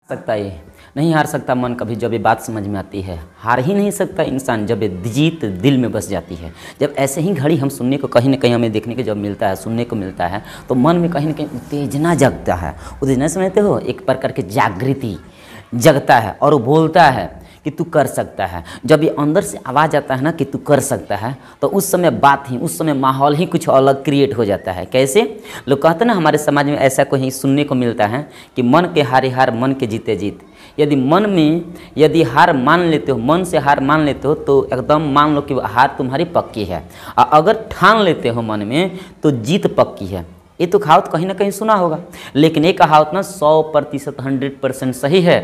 सकता ये नहीं हार सकता मन कभी, जब ये बात समझ में आती है। हार ही नहीं सकता इंसान जब ये जीत दिल में बस जाती है। जब ऐसे ही घड़ी हम सुनने को कहीं ना कहीं हमें देखने को जब मिलता है, सुनने को मिलता है, तो मन में कहीं ना कहीं उत्तेजना जगता है। उत्तेजना समझते हो, एक प्रकार की जागृति जगता है और वो बोलता है कि तू कर सकता है। जब ये अंदर से आवाज़ आता है ना कि तू कर सकता है, तो उस समय बात ही, उस समय माहौल ही कुछ अलग क्रिएट हो जाता है। कैसे लोग कहते हैं ना, हमारे समाज में ऐसा कोई सुनने को मिलता है कि मन के हारे हार, मन के जीते जीत। यदि मन में यदि हार मान लेते हो, मन से हार मान लेते हो, तो एकदम मान लो कि हार तुम्हारी पक्की है। और अगर ठान लेते हो मन में, तो जीत पक्की है। ये तो कहावत कहीं ना कहीं सुना होगा, लेकिन ये कहावत ना 100% 100% सही है।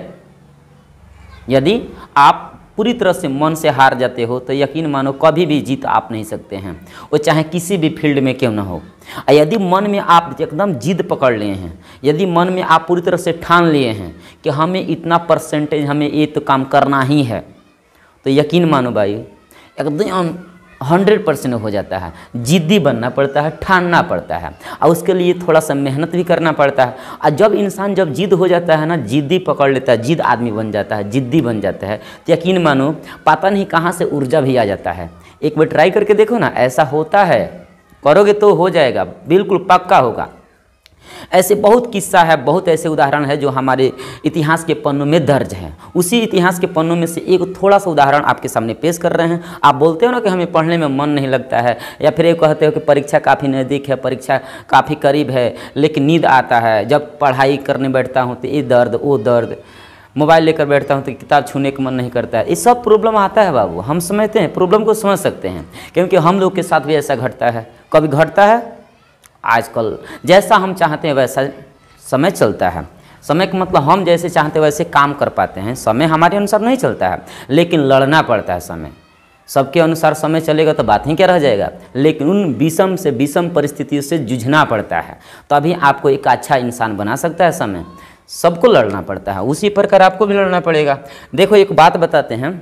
यदि आप पूरी तरह से मन से हार जाते हो, तो यकीन मानो कभी भी जीत आप नहीं सकते हैं, वो चाहे किसी भी फील्ड में क्यों ना हो। यदि मन में आप एकदम जिद पकड़ लिए हैं, यदि मन में आप पूरी तरह से ठान लिए हैं कि हमें इतना परसेंटेज, हमें ये तो काम करना ही है, तो यकीन मानो भाई एकदम 100% हो जाता है। जिद्दी बनना पड़ता है, ठानना पड़ता है, और उसके लिए थोड़ा सा मेहनत भी करना पड़ता है। और जब इंसान जब जिद हो जाता है ना, जिद्दी पकड़ लेता है, जिद आदमी बन जाता है, जिद्दी बन जाता है, तो यकीन मानो पता नहीं कहाँ से ऊर्जा भी आ जाता है। एक बार ट्राई करके देखो ना, ऐसा होता है, करोगे तो हो जाएगा, बिल्कुल पक्का होगा। ऐसे बहुत किस्सा है, बहुत ऐसे उदाहरण है जो हमारे इतिहास के पन्नों में दर्ज है। उसी इतिहास के पन्नों में से एक थोड़ा सा उदाहरण आपके सामने पेश कर रहे हैं। आप बोलते हो ना कि हमें पढ़ने में मन नहीं लगता है, या फिर ये कहते हो कि परीक्षा काफ़ी नज़दीक है, परीक्षा काफ़ी करीब है, लेकिन नींद आता है। जब पढ़ाई करने बैठता हूँ तो ये दर्द, वो दर्द, मोबाइल लेकर बैठता हूँ तो किताब छूने का मन नहीं करता है। ये सब प्रॉब्लम आता है बाबू, हम समझते हैं, प्रॉब्लम को समझ सकते हैं, क्योंकि हम लोग के साथ भी ऐसा घटता है। कभी घटता है, आजकल जैसा हम चाहते हैं वैसा समय चलता है। समय का मतलब हम जैसे चाहते हैं वैसे काम कर पाते हैं। समय हमारे अनुसार नहीं चलता है, लेकिन लड़ना पड़ता है। समय सबके अनुसार समय चलेगा तो बात ही क्या रह जाएगा, लेकिन उन विषम से विषम परिस्थितियों से जूझना पड़ता है, तभी आपको एक अच्छा इंसान बना सकता है। समय सबको लड़ना पड़ता है, उसी प्रकार आपको भी लड़ना पड़ेगा। देखो एक बात बताते हैं,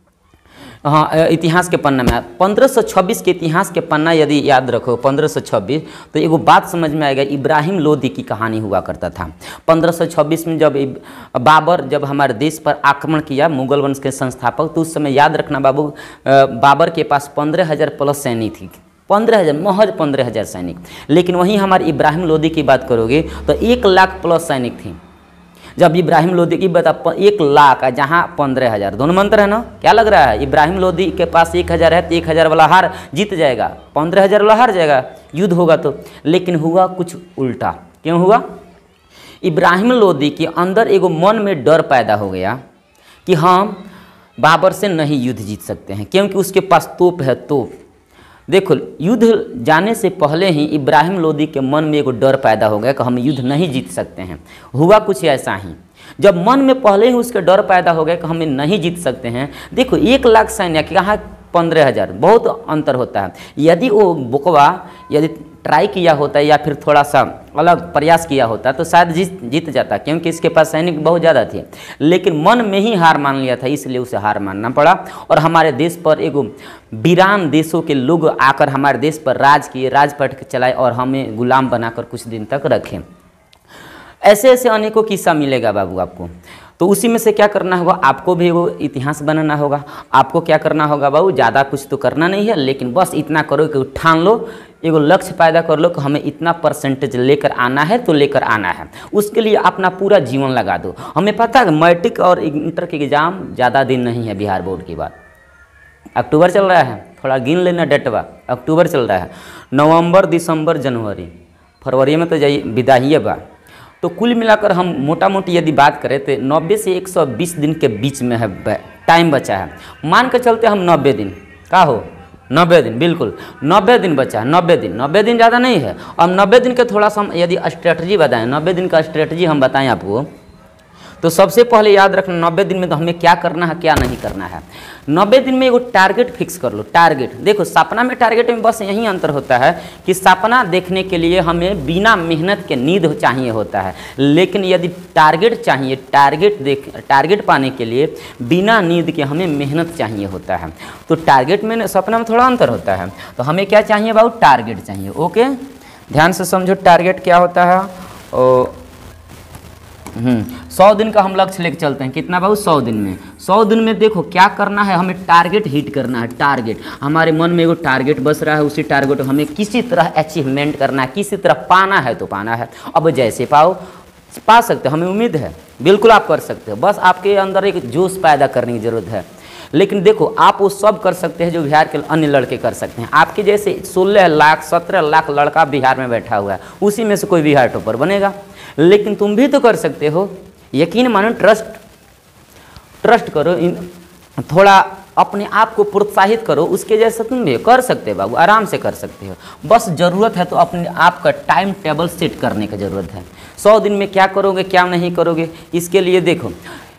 हाँ, इतिहास के पन्ना में 1526 के इतिहास के पन्ना यदि याद रखो, 1526, तो एगो बात समझ में आएगा। इब्राहिम लोदी की कहानी हुआ करता था। 1526 में जब बाबर जब हमारे देश पर आक्रमण किया, मुगल वंश के संस्थापक, तो उस समय याद रखना बाबू, बाबर के पास 15,000 प्लस सैनिक थी। 15,000, महज 15,000 सैनिक। लेकिन वहीं हमारे इब्राहिम लोदी की बात करोगे तो 1 लाख प्लस सैनिक थी। जब इब्राहिम लोदी की बात 1 लाख, जहाँ 15,000, दोनों मंत्र है ना। क्या लग रहा है, इब्राहिम लोदी के पास 1,000 है तो 1,000 वाला हार जीत जाएगा, 15,000 वाला हार जाएगा, युद्ध होगा तो। लेकिन हुआ कुछ उल्टा। क्यों हुआ? इब्राहिम लोदी के अंदर एगो मन में डर पैदा हो गया कि हम बाबर से नहीं युद्ध जीत सकते हैं, क्योंकि उसके पास तोप है, तोप। देखो, युद्ध जाने से पहले ही इब्राहिम लोदी के मन में एक डर पैदा हो गया कि हम युद्ध नहीं जीत सकते हैं। हुआ कुछ ऐसा ही, जब मन में पहले ही उसके डर पैदा हो गया कि हम नहीं जीत सकते हैं। देखो 1 लाख सैन्य कहाँ 15,000, बहुत अंतर होता है। यदि वो बुकवा यदि ट्राई किया होता है या फिर थोड़ा सा अलग प्रयास किया होता तो शायद जीत जाता, क्योंकि इसके पास सैनिक बहुत ज़्यादा थे। लेकिन मन में ही हार मान लिया था, इसलिए उसे हार मानना पड़ा। और हमारे देश पर एगो वीरान देशों के लोग आकर हमारे देश पर राज किए, राजपट चलाए और हमें गुलाम बनाकर कुछ दिन तक रखें। ऐसे ऐसे अनेकों किस्सा मिलेगा बाबू आपको। तो उसी में से क्या करना होगा, आपको भी वो इतिहास बनाना होगा। आपको क्या करना होगा बाबू, ज़्यादा कुछ तो करना नहीं है, लेकिन बस इतना करो कि ठान लो, एगो लक्ष्य पैदा कर लो कि हमें इतना परसेंटेज लेकर आना है तो लेकर आना है। उसके लिए अपना पूरा जीवन लगा दो। हमें पता है मैट्रिक और इंटर के एग्ज़ाम ज़्यादा दिन नहीं है। बिहार बोर्ड की बात, अक्टूबर चल रहा है, थोड़ा गिन लेना डेटवा, अक्टूबर चल रहा है, नवंबर, दिसंबर, जनवरी, फरवरी में तो जाइए विदाई बा। तो कुल मिलाकर हम मोटा मोटी यदि बात करें तो 90 से 120 दिन के बीच में है टाइम बचा है। मान के चलते हम 90 दिन का हो, 90 दिन, बिल्कुल 90 दिन बचा है। 90 दिन ज़्यादा नहीं है। अब 90 दिन के थोड़ा सा हम यदि स्ट्रेटजी बताएं, 90 दिन का स्ट्रेटजी हम बताएं आपको, तो सबसे पहले याद रखना 90 दिन में तो हमें क्या करना है, क्या नहीं करना है। 90 दिन में एगो टारगेट फिक्स कर लो। टारगेट देखो, सपना में टारगेट में बस यही अंतर होता है कि सपना देखने के लिए हमें बिना मेहनत के नींद चाहिए होता है, लेकिन यदि टारगेट चाहिए, टारगेट पाने के लिए बिना नींद के हमें मेहनत चाहिए होता है। तो टारगेट में सपना में थोड़ा अंतर होता है। तो हमें क्या चाहिए बाबू, टारगेट चाहिए। ओके, ध्यान से समझो टारगेट क्या होता है। 100 दिन का हम लक्ष्य लेके चलते हैं। कितना बाबू? 100 दिन में। 100 दिन में देखो क्या करना है, हमें टारगेट हिट करना है। टारगेट हमारे मन में एगो टारगेट बस रहा है, उसी टारगेट को हमें किसी तरह अचीवमेंट करना है, किसी तरह पाना है तो पाना है। अब जैसे पा सकते हो, हमें उम्मीद है, बिल्कुल आप कर सकते हो। बस आपके अंदर एक जोश पैदा करने की ज़रूरत है। लेकिन देखो आप वो सब कर सकते हैं जो बिहार के अन्य लड़के कर सकते हैं। आपके जैसे 16 लाख 17 लाख लड़का बिहार में बैठा हुआ है, उसी में से कोई बिहार टॉपर बनेगा। लेकिन तुम भी तो कर सकते हो। यकीन मानो, ट्रस्ट करो, थोड़ा अपने आप को प्रोत्साहित करो, उसके जैसा तुम भी कर सकते हो बाबू, आराम से कर सकते हो। बस ज़रूरत है तो अपने आप का टाइम टेबल सेट करने की ज़रूरत है। 100 दिन में क्या करोगे क्या नहीं करोगे, इसके लिए देखो,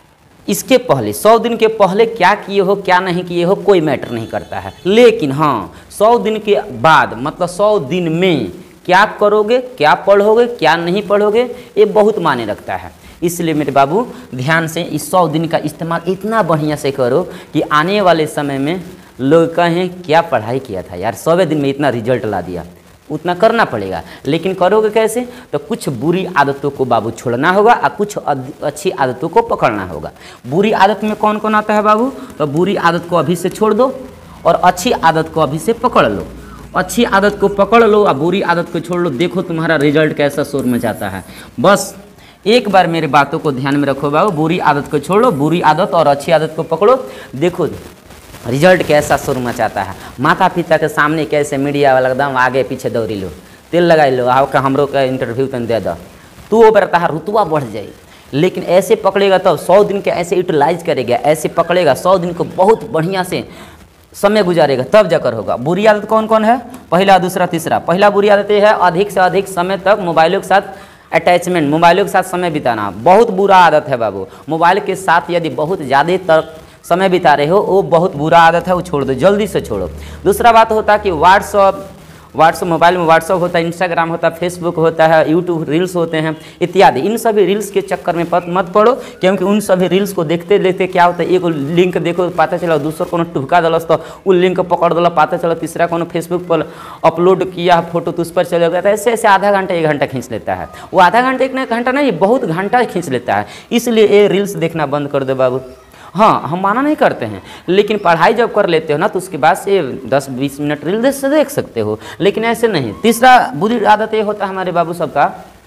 इसके पहले 100 दिन के पहले क्या किए हो क्या नहीं किए हो कोई मैटर नहीं करता है। लेकिन हाँ, 100 दिन के बाद मतलब 100 दिन में क्या करोगे, क्या पढ़ोगे, क्या नहीं पढ़ोगे, ये बहुत मायने रखता है। इसलिए मेरे बाबू ध्यान से इस 100 दिन का इस्तेमाल इतना बढ़िया से करो कि आने वाले समय में लोग कहें क्या पढ़ाई किया था यार, 100वें दिन में इतना रिजल्ट ला दिया। उतना करना पड़ेगा। लेकिन करोगे कैसे? तो कुछ बुरी आदतों को बाबू छोड़ना होगा और कुछ अच्छी आदतों को पकड़ना होगा। बुरी आदत में कौन कौन आता है बाबू? तो बुरी आदत को अभी से छोड़ दो और अच्छी आदत को अभी से पकड़ लो। अच्छी आदत को पकड़ लो और बुरी आदत को छोड़ लो, देखो तुम्हारा रिजल्ट कैसा शोर मचाता है। बस एक बार मेरे बातों को ध्यान में रखो बाबू, बुरी आदत को छोड़ो, बुरी आदत और अच्छी आदत को पकड़ो, देखो रिजल्ट कैसा शोर मचाता है। माता पिता के सामने कैसे मीडिया वाला एकदम आगे पीछे दौड़ी लो, तेल लगाई लो, आओ का हमरो का इंटरव्यू तुम दे दो, तू वो बरता रुतबा बढ़ जाए। लेकिन ऐसे पकड़ेगा तो 100 दिन के ऐसे यूटिलाइज करेगा, ऐसे पकड़ेगा 100 दिन को बहुत बढ़िया से समय गुजारेगा, तब जाकर होगा। बुरी आदत कौन कौन है? पहला दूसरा तीसरा। पहला बुरी आदत ये है अधिक से अधिक समय तक मोबाइलों के साथ अटैचमेंट, मोबाइलों के साथ समय बिताना, बहुत बुरा आदत है बाबू। मोबाइल के साथ यदि बहुत ज़्यादा तक समय बिता रहे हो वो बहुत बुरा आदत है, वो छोड़ दो, जल्दी से छोड़ो। दूसरा बात होता है कि व्हाट्सअप मोबाइल में व्हाट्सअप होता है, इंस्टाग्राम होता है, फेसबुक होता है, यूट्यूब रील्स होते हैं इत्यादि। इन सभी रील्स के चक्कर में मत पड़ो, क्योंकि उन सभी रील्स को देखते देखते क्या होता है, एक लिंक देखो पता चला, दूसरा को टुहका दलस तो वो लिंक पकड़ दल, पता चला तीसरा को फेसबुक पर अपलोड किया फोटो तो उस पर चले गया। तो ऐसे ऐसे आधा घंटा 1 घंटा खींच लेता है वो, आधा घंटा 1 घंटा नहीं बहुत घंटा खींच लेता है। इसलिए ये रील्स देखना बंद कर दो बाबू। हाँ, हम माना नहीं करते हैं, लेकिन पढ़ाई जब कर लेते हो ना तो उसके बाद से 10-20 मिनट रील से देख सकते हो, लेकिन ऐसे नहीं। तीसरा बुरी आदत ये होता है हमारे बाबू सबका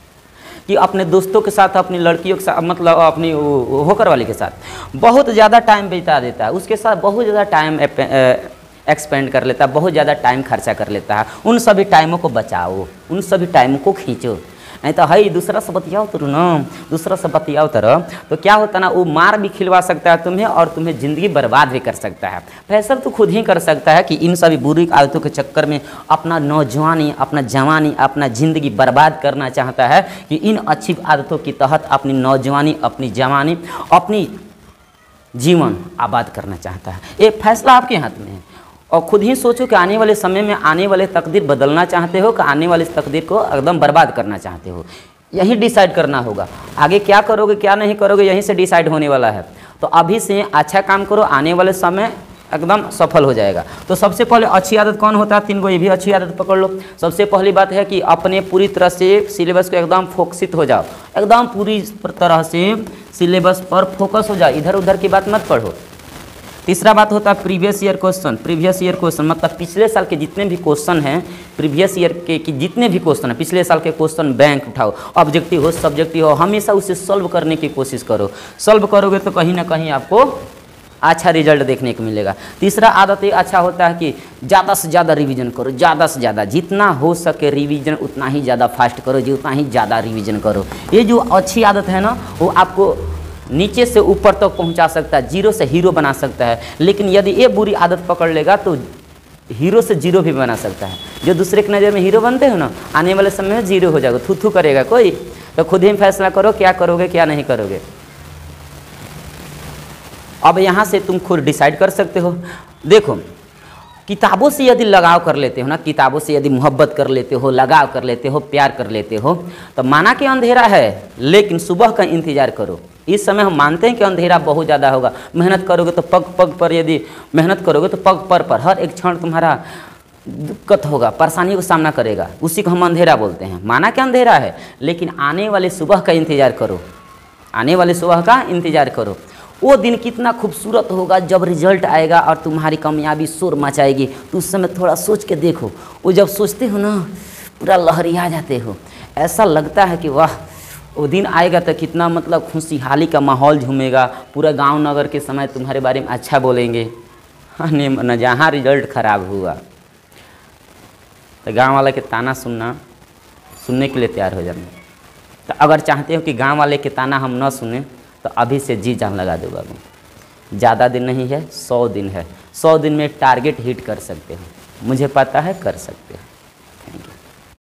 कि अपने दोस्तों के साथ, अपनी लड़कियों के साथ, मतलब अपनी होकर वाली के साथ बहुत ज़्यादा टाइम बिता देता है, उसके साथ बहुत ज़्यादा टाइम एक्सपेंड कर लेता है, बहुत ज़्यादा टाइम खर्चा कर लेता है। उन सभी टाइमों को बचाओ, उन सभी टाइमों को खींचो। नहीं तो है दूसरा से बतियाओ तो ना, दूसरा से बतियाओ तरह तो क्या होता है ना, वो मार भी खिलवा सकता है तुम्हें और तुम्हें ज़िंदगी बर्बाद भी कर सकता है। फैसला तो खुद ही कर सकता है कि इन सभी बुरी आदतों के चक्कर में अपना नौजवानी, अपना जवानी, अपना ज़िंदगी बर्बाद करना चाहता है कि इन अच्छी आदतों के तहत अपनी नौजवानी, अपनी जवानी, अपनी जीवन आबाद करना चाहता है। ये फैसला आपके हाथ में है और खुद ही सोचो कि आने वाले समय में आने वाले तकदीर बदलना चाहते हो कि आने वाले तकदीर को एकदम बर्बाद करना चाहते हो। यही डिसाइड करना होगा, आगे क्या करोगे क्या नहीं करोगे यहीं से डिसाइड होने वाला है। तो अभी से अच्छा काम करो, आने वाले समय एकदम सफल हो जाएगा। तो सबसे पहले अच्छी आदत कौन होता है? 3 गो, ये भी अच्छी आदत पकड़ लो। सबसे पहली बात है कि अपने पूरी तरह से सिलेबस को एकदम फोकसित हो जाओ, एकदम पूरी तरह से सिलेबस पर फोकस हो जाओ, इधर उधर की बात मत पढ़ो। तीसरा बात होता है previous year question. Previous year question मतलब पिछले साल के जितने भी क्वेश्चन हैं, प्रीवियस ईयर के जितने भी क्वेश्चन हैं, पिछले साल के क्वेश्चन बैंक उठाओ, ऑब्जेक्टिव हो सब्जेक्टिव हो, हमेशा उसे सॉल्व करने की कोशिश करो। सॉल्व करोगे तो कहीं ना कहीं आपको अच्छा रिजल्ट देखने को मिलेगा। तीसरा आदत ये अच्छा होता है कि ज़्यादा से ज़्यादा रिवीजन करो, ज़्यादा से ज़्यादा, जितना हो सके रिवीजन उतना ही ज़्यादा फास्ट करो, जितना ही ज़्यादा रिवीजन करो। ये जो अच्छी आदत है ना, वो आपको नीचे से ऊपर तक पहुंचा सकता है, जीरो से हीरो बना सकता है। लेकिन यदि ये बुरी आदत पकड़ लेगा तो हीरो से जीरो भी बना सकता है। जो दूसरे की नज़र में हीरो बनते हो ना, आने वाले समय में जीरो हो जाएगा, थू थू करेगा कोई। तो खुद ही फैसला करो क्या करोगे क्या नहीं करोगे। अब यहाँ से तुम खुद डिसाइड कर सकते हो। देखो, किताबों से यदि लगाव कर लेते हो ना, किताबों से यदि मोहब्बत कर लेते हो, लगाव कर लेते हो, प्यार कर लेते हो, तो माना कि अंधेरा है लेकिन सुबह का इंतजार करो। इस समय हम मानते हैं कि अंधेरा बहुत ज़्यादा होगा, मेहनत करोगे तो पग पग पर, यदि मेहनत करोगे तो पग पर हर एक क्षण तुम्हारा दिक्कत होगा, परेशानी का सामना करेगा, उसी को हम अंधेरा बोलते हैं। माना कि अंधेरा है लेकिन आने वाले सुबह का इंतजार करो। आने वाले सुबह का इंतज़ार करो। वो दिन कितना खूबसूरत होगा जब रिजल्ट आएगा और तुम्हारी कामयाबी शोर मचाएगी। तो उस समय थोड़ा सोच के देखो, वो जब सोचते हो ना पूरा लहरिया जाते हो, ऐसा लगता है कि वाह वो दिन आएगा तो कितना मतलब खुशहाली का माहौल झूमेगा, पूरा गांव नगर के समय तुम्हारे बारे में अच्छा बोलेंगे। हाँ न जहाँ रिजल्ट ख़राब हुआ तो गांव वाले के ताना सुनने के लिए तैयार हो जाना। तो अगर चाहते हो कि गांव वाले के ताना हम न सुने तो अभी से जी जान लगा दो बाबू। ज़्यादा दिन नहीं है, 100 दिन है। 100 दिन में टारगेट हिट कर सकते हो, मुझे पता है कर सकते हो।